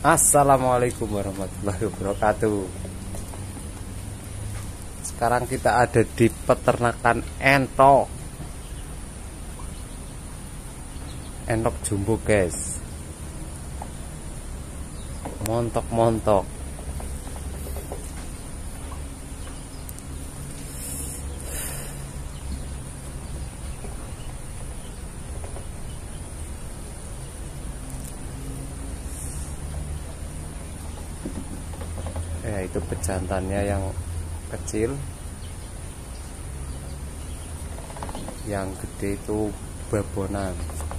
Assalamualaikum warahmatullahi wabarakatuh. Sekarang kita ada di peternakan entok. Entok jumbo guys. Montok-montok. Ya, itu pejantannya yang kecil, yang gede itu babonan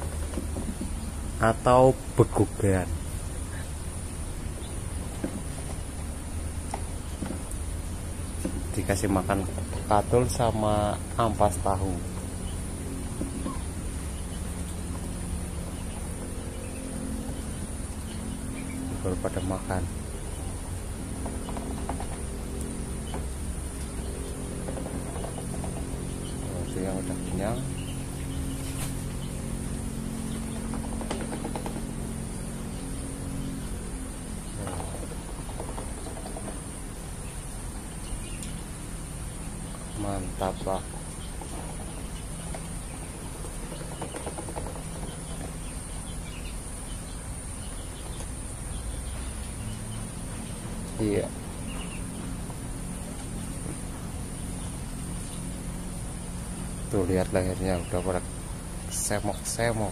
atau begugan. Dikasih makan katul sama ampas tahu. Baru pada makan. Yang udah kenyang, mantap lah. Iya, tuh lihat lehernya udah pada semok-semok.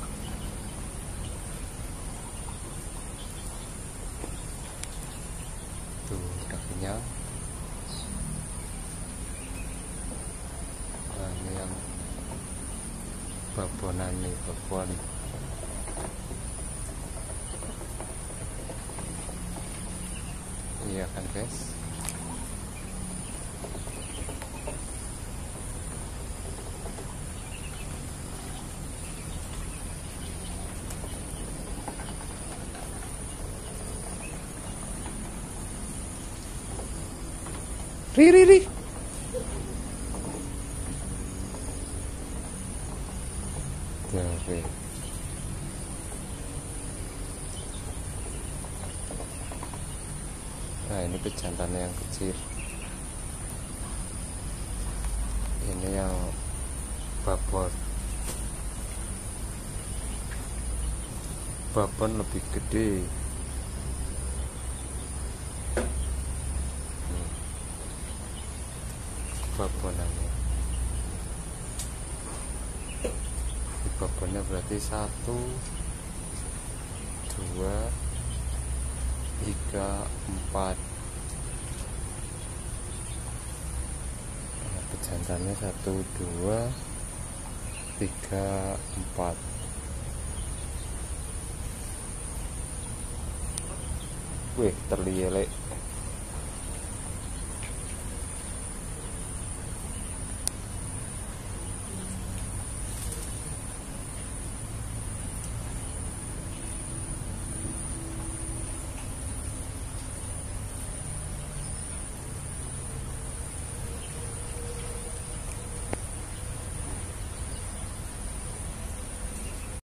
Tuh udah kenyang. Nah, ini yang babonan nih, babon. Iya kan guys. Ri. Oke. Nah, ini pejantannya yang kecil. Ini yang babon. Babon lebih gede. Babonannya. Babonnya berarti 1, 2, 3, 4. Nah, pejantannya 1, 2, 3, 4. Wih, terlielek.